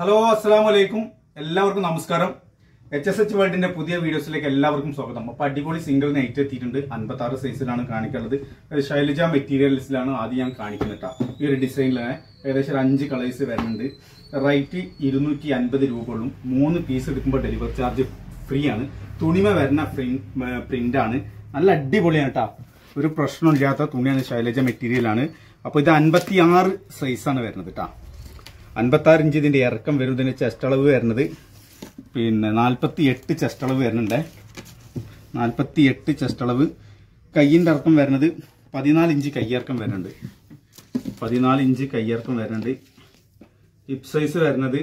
Hello അസ്സലാമു അലൈക്കും എല്ലാവർക്കും നമസ്കാരം. HSH വേൾഡിന്റെ പുതിയ വീഡിയോസിലേക്ക് എല്ലാവർക്കും സ്വാഗതം. അപ്പോൾ അടിപൊളി സിംഗിൾ നൈറ്റ് എത്തിയിട്ടുണ്ട്. 56 സൈസിലാണ് കാണിക്കുന്നത്. ശൈലജ മെറ്റീരിയൽസിലാണ് ആദ്യം ഞാൻ കാണിക്കുന്നത്. ഈ ഒരു ഡിസൈനിലാണ് ഏകദേശം 5 കളേഴ്സ് വരുന്നുണ്ട്. റേറ്റ് 250 രൂപയുള്ളൂ. 3 പീസ് എടുക്കുമ്പോൾ ഡെലിവറി ചാർജ് ഫ്രീ ആണ്. തുണിമ വരുന്ന പ്രിന്റ് ആണ്. നല്ല അടിപൊളിയാണ് കേട്ടോ. ഒരു പ്രശ്നമില്ലാത്ത തുണിയാണ്. ശൈലജ മെറ്റീരിയലാണ്. അപ്പോൾ ഇത് 56 സൈസാണ് വരുന്നത് കേട്ടോ. 56 ഇഞ്ച് ഇതിന്റെ ഇറക്കം വരും. ഇതിന്റെ ചെസ്റ്റ് അളവ് വരുന്നത് 48 ചെസ്റ്റ് അളവ് വരുന്നുണ്ട്. 48 ചെസ്റ്റ് അളവ്. കയ്യിന്റെ ഇറക്കം വരുന്നത് 14 ഇഞ്ച് കയ്യിറക്കം വരുന്നുണ്ട്. 14 ഇഞ്ച് കയ്യിറക്കം വരുന്നുണ്ട്. ഹിപ്പ് സൈസ് വരുന്നത്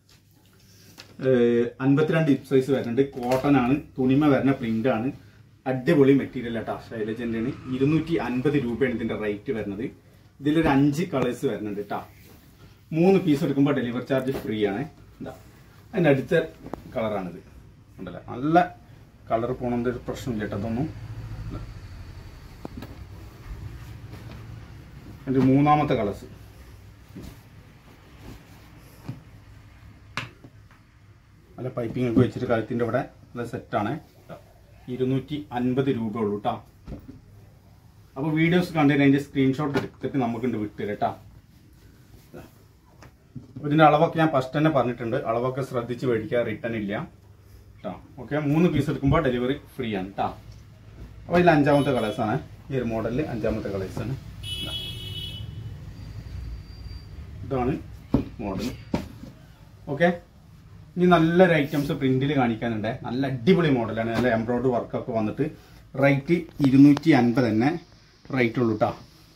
52 ഹിപ്പ് സൈസ് വരുന്നുണ്ട്. കോട്ടൺ ആണ്. തുണിമ വരുന്ന പ്രിന്റ് ആണ്. അടിപൊളി മെറ്റീരിയൽ ആട്ടാ. ശൈലജന്റെ 250 രൂപയാണ് ഇതിന്റെ റേറ്റ് വരുന്നത്. ഇതിലൊരു 5 കളേഴ്സ് വരുന്നുണ്ട് കേട്ടോ. 3 പീസ് എടുക്കുമ്പോൾ ഡെലിവറി ചാർജ് ഫ്രീ ആണ്. എന്താ അതിന്റെ അടുത്ത കളറാണിത്. ഉണ്ടല്ലേ, നല്ല കളർ പോകണമെന്ന് ഒരു പ്രശ്നമില്ല കേട്ടോ. അതൊന്നും അതിന്റെ മൂന്നാമത്തെ കളേഴ്സ് നല്ല പൈപ്പിംഗ് ഒക്കെ വെച്ചിട്ട് കഴുത്തിന്റെ ഇവിടെ നല്ല സെറ്റാണ്. 250 രൂപ ഉള്ളൂ കേട്ടോ. അപ്പൊ വീഡിയോസ് കണ്ടതിന് അതിന്റെ സ്ക്രീൻഷോട്ട് എടുത്തിട്ട് നമുക്കുണ്ട് വിട്ടുതരാം കേട്ടോ. ഇതിന്റെ അളവൊക്കെ ഞാൻ ഫസ്റ്റ് തന്നെ പറഞ്ഞിട്ടുണ്ട്. അളവൊക്കെ ശ്രദ്ധിച്ച് മേടിക്കുക, റിട്ടേൺ ഇല്ല കേട്ടോ. ഓക്കെ, 3 പീസ് എടുക്കുമ്പോൾ ഡെലിവറി ഫ്രീ ആണ് കേട്ടോ. അപ്പോൾ ഇതിൽ 5ാമത്തെ കളേഴ്സാണ്. ഈ ഒരു മോഡലിൽ 5ാമത്തെ കളേഴ്സാണ്. ഇതാണ് മോഡൽ. ഓക്കെ, ഇനി നല്ലൊരു ഐറ്റംസ് പ്രിന്റിൽ കാണിക്കാനുണ്ട്. നല്ല അടിപൊളി മോഡലാണ്. നല്ല എംബ്രോയിഡറി വർക്കൊക്കെ വന്നിട്ട് റേറ്റ് 250 തന്നെ റേറ്റ് ഉള്ളൂ കേട്ടോ.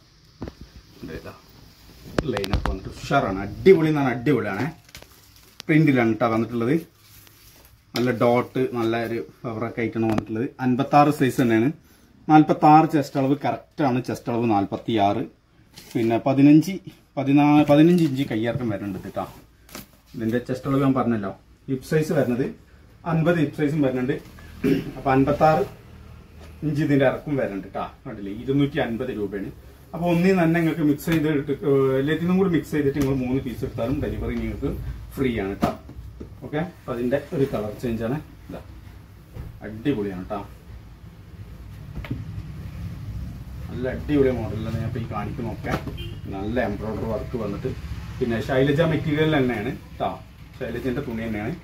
ലൈനൊക്കെ വന്നിട്ട് ഉഷാറാണ്. അടിപൊളി എന്നാണ്, അടിപൊളിയാണ്. പ്രിന്റിലാണ് കേട്ടോ വന്നിട്ടുള്ളത്. നല്ല ഡോട്ട്, നല്ല ഒരു ഫവറൊക്കെ ആയിട്ടാണ് വന്നിട്ടുള്ളത്. 56 സൈസ് തന്നെയാണ്. 46 ചെസ്റ്റ് അളവ് കറക്റ്റാണ്. ചെസ്റ്റ് അളവ് 46. പിന്നെ 15 ഇഞ്ച് കയ്യിറക്കം വരുന്നുണ്ട് കേട്ടോ. ഇതിന്റെ ചെസ്റ്റ് അളവ് ഞാൻ പറഞ്ഞല്ലോ. ഹിപ്പ് സൈസ് വരുന്നത് 50 ഹിപ്പ് സൈസും വരുന്നുണ്ട്. അപ്പൊ 56 ഇഞ്ച് ഇതിന്റെ ഇറക്കും വരുന്നുണ്ട് കേട്ടോ. കണ്ടില്ലേ, 250 രൂപയാണ്. അപ്പോൾ ഒന്നിൽ തന്നെ നിങ്ങൾക്ക് മിക്സ് ചെയ്തിട്ട് എല്ലാത്തിനും കൂടി മിക്സ് ചെയ്തിട്ട് നിങ്ങൾ 3 പീസ് എടുത്താലും ഡെലിവറി നിങ്ങൾക്ക് ഫ്രീ ആണ് കേട്ടോ. ഓക്കെ, അപ്പം അതിന്റെ ഒരു കളർ ചേഞ്ച് ആണ്. ഇതാ അടിപൊളിയാണ് കേട്ടോ. നല്ല അടിപൊളി മോഡലാണ് ഞാൻ ഇപ്പോൾ ഈ കാണിക്കുന്നൊക്കെ. നല്ല എംബ്രോയിഡറി വർക്ക് വന്നിട്ട് പിന്നെ ശൈലജ മെറ്റീരിയൽ തന്നെയാണ് കേട്ടോ. ശൈലജന്റെ തുണി തന്നെയാണ്.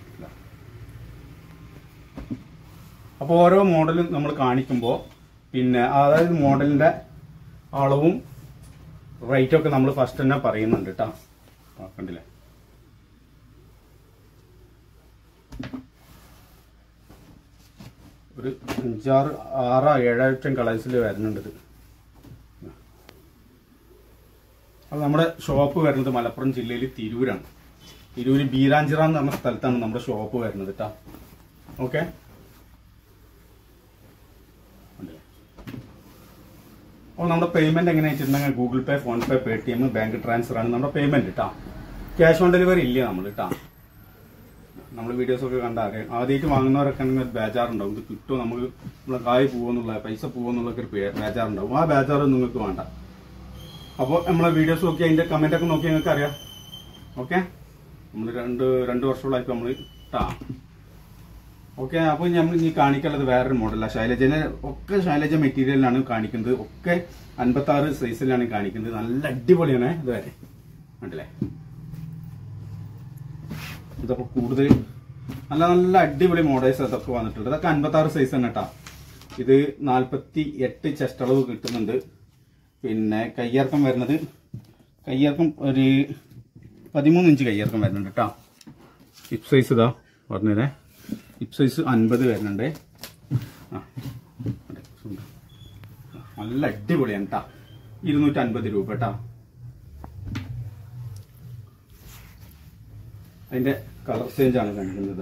അപ്പോൾ ഓരോ മോഡലും നമ്മൾ കാണിക്കുമ്പോൾ പിന്നെ അതായത് മോഡലിന്റെ അളവും റേറ്റും ഒക്കെ നമ്മൾ ഫസ്റ്റ് തന്നെ പറയുന്നുണ്ട് കേട്ടോ. കണ്ടില്ലേ, ഒരു 5, 6, 7 കളേഴ്സിൽ വരുന്നുണ്ട് ഇത്. അത് നമ്മുടെ ഷോപ്പ് വരുന്നത് മലപ്പുറം ജില്ലയിൽ തിരൂരാണ്. തിരൂര് ബീരാഞ്ചിറ എന്ന് പറഞ്ഞ സ്ഥലത്താണ് നമ്മുടെ ഷോപ്പ് വരുന്നത് കേട്ടോ. ഓക്കെ, അപ്പോൾ നമ്മുടെ പേയ്മെന്റ് എങ്ങനെ വെച്ചിട്ടുണ്ടെങ്കിൽ Google Pay, PhonePe, Paytm, bank transfer ആണ് നമ്മുടെ പേയ്മെന്റ് കേട്ടോ. ക്യാഷ് ഓൺ ഡെലിവറി ഇല്ല നമ്മൾ കേട്ടോ. നമ്മൾ വീഡിയോസ് ഒക്കെ കണ്ടാൽ ആദ്യമായിട്ട് വാങ്ങുന്നവരൊക്കെ ആണെങ്കിൽ ബേജാറുണ്ടാവും. ഇത് കിട്ടുമോ, നമുക്ക് നമ്മളെ കായ് പോകുന്നുള്ള പൈസ പോകുന്നുള്ളൊക്കെ ഒരു ബേജാറുണ്ടാവും. ആ ബേജാറ് നിങ്ങൾക്ക് വേണ്ട. അപ്പോൾ നമ്മളെ വീഡിയോസ് നോക്കി അതിന്റെ കമന്റ് ഒക്കെ നോക്കി നിങ്ങൾക്ക് അറിയാം. ഓക്കെ, നമ്മൾ രണ്ട് വർഷങ്ങളായിട്ട് നമ്മൾ കേട്ടോ. ഓക്കെ, അപ്പോൾ നമ്മൾ ഇനി കാണിക്കാനുള്ളത് വേറൊരു മോഡലാണ്. ശൈലജനെ ഒക്കെ ശൈലജ മെറ്റീരിയലിലാണ് കാണിക്കുന്നത്. ഒക്കെ 56 സൈസിലാണ് കാണിക്കുന്നത്. നല്ല അടിപൊളിയാണ്. ഇതുവരെ കണ്ടില്ലേ, ഇതൊക്കെ കൂടുതൽ നല്ല നല്ല അടിപൊളി മോഡൽസ് അതൊക്കെ വന്നിട്ടുണ്ട്. ഇതൊക്കെ 56 സൈസ് തന്നെ കേട്ടോ. ഇത് 48 ചെസ്റ്റ് അളവ് കിട്ടുന്നുണ്ട്. പിന്നെ കയ്യിറക്കം വരുന്നത് ഒരു 13 ഇഞ്ച് കയ്യിറക്കം വരുന്നുണ്ട് കേട്ടോ. ഹിപ്പ് സൈസ് ഇതാ പറഞ്ഞേ. ഹിപ്പ് സൈസ് 50 വരുന്നുണ്ട്. നല്ല അടിപൊളിയാണ് കേട്ടോ. 250 രൂപ കേട്ടോ. അതിന്റെ കളർ ചേഞ്ച് ആണ് കാണിക്കുന്നത്.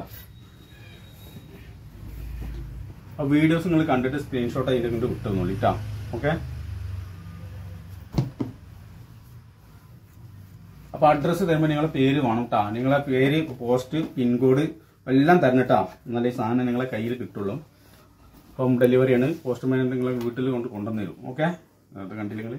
ആ വീഡിയോസ് നിങ്ങൾ കണ്ടിട്ട് സ്ക്രീൻഷോട്ട് അതിന്റെ കൊണ്ട് വിട്ടുന്നോളൂ കേട്ടോ. ഓക്കെ, അപ്പൊ അഡ്രസ്സ് തരുമ്പോൾ നിങ്ങളെ പേര് വേണം കേട്ടോ. നിങ്ങളെ പേര്, പോസ്റ്റ്, പിൻകോഡ് എല്ലാം തരണിട്ടാ. എന്നാലേ ഈ സാധനം നിങ്ങളെ കയ്യിൽ കിട്ടുള്ളൂ. ഹോം ഡെലിവറിയാണ്. പോസ്റ്റ്മാൻ നിങ്ങളെ വീട്ടിൽ കൊണ്ടുവന്നു തരും. ഓക്കെ, അത് കണ്ടില്ല നിങ്ങൾ.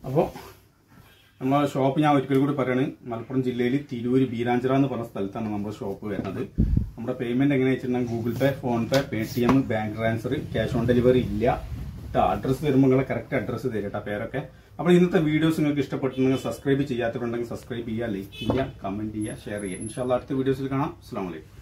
അപ്പോൾ നമ്മളെ ഷോപ്പ് ഞാൻ ഒരിക്കൽ കൂടി പറയാണ്, മലപ്പുറം ജില്ലയിൽ തിരൂര് ബീരാഞ്ചിറ എന്ന് പറഞ്ഞ സ്ഥലത്താണ് നമ്മുടെ ഷോപ്പ് വരുന്നത്. നമ്മുടെ പേയ്മെന്റ് എങ്ങനെയാ വെച്ചിട്ടുണ്ടെങ്കിൽ Google Pay, PhonePe, Paytm, bank transfer, cash on delivery ഇല്ല. അഡ്രസ്സ് തരുമ്പോൾ നിങ്ങളെ കറക്റ്റ് അഡ്രസ്സ് തരും പേരൊക്കെ. അപ്പോൾ ഇന്നത്തെ വീഡിയോസ് നിങ്ങൾക്ക് ഇഷ്ടപ്പെട്ടിട്ടുണ്ടെങ്കിൽ സബ്സ്ക്രൈബ് ചെയ്യാത്തവരുണ്ടെങ്കിൽ സബ്സ്ക്രൈബ് ചെയ്യുക, ലൈക്ക് ചെയ്യുക, കമന്റ് ചെയ്യുക, ഷെയർ ചെയ്യുക. ഇൻഷാല്ലാ അടുത്ത വീഡിയോസിൽ കാണാം. അസ്സലാമു അലൈക്കും.